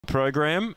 program.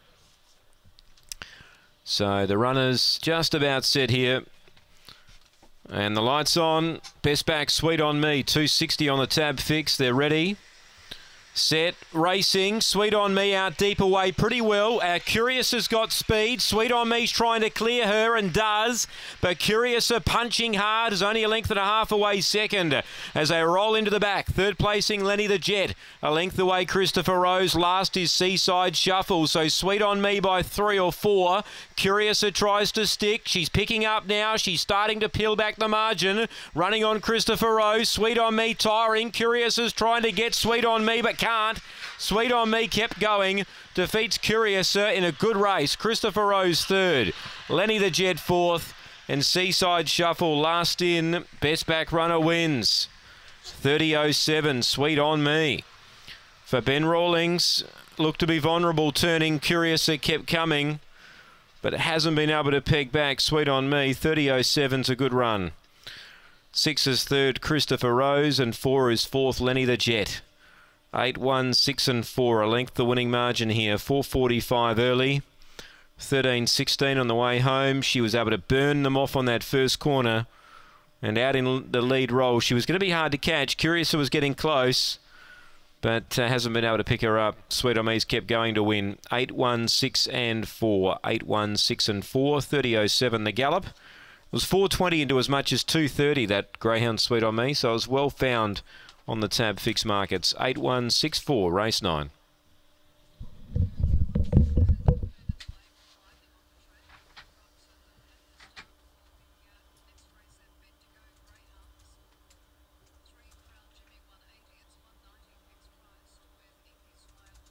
So the runners just about set here. And the lights on. Best back, Sweet on Me. 260 on the tab fix. They're ready. Set, racing, Sweet on Me out deep away pretty well. Curious has got speed. Sweet on Me's trying to clear her and does, but Curious are punching hard, is only a length and a half away second as they roll into the back. Third placing Lenny the Jet, a length away Christopher Rose. Last is Seaside Shuffle, so Sweet on Me by 3 or 4. Curious tries to stick. She's picking up now. She's starting to peel back the margin. Running on Christopher Rose. Sweet on Me tiring. Curious is trying to get Sweet on Me but can't. Sweet on Me kept going. Defeats Curious in a good race. Christopher Rose third. Lenny the Jet fourth. And Seaside Shuffle last in. Best back runner wins. 30.07. Sweet on Me. For Ben Rawlings, looked to be vulnerable turning. Curious kept coming, but it hasn't been able to peg back. Sweet on Me. 30.07's a good run. 6 is third, Christopher Rose, and 4 is fourth, Lenny the Jet. 8, 1, 6 and 4, a length the winning margin here. 4.45 early. 13.16 on the way home. She was able to burn them off on that first corner. And out in the lead roll, she was going to be hard to catch. Curious was getting close, but hasn't been able to pick her up. Sweet on Me's kept going to win. 8, 1, 6 and 4. 8, 1, 6 and 4. 30.07 the gallop. It was 4.20 into as much as 2.30, that greyhound Sweet on Me, so it was well found on the tab fix markets. 8, 1, 6, 4, race 9.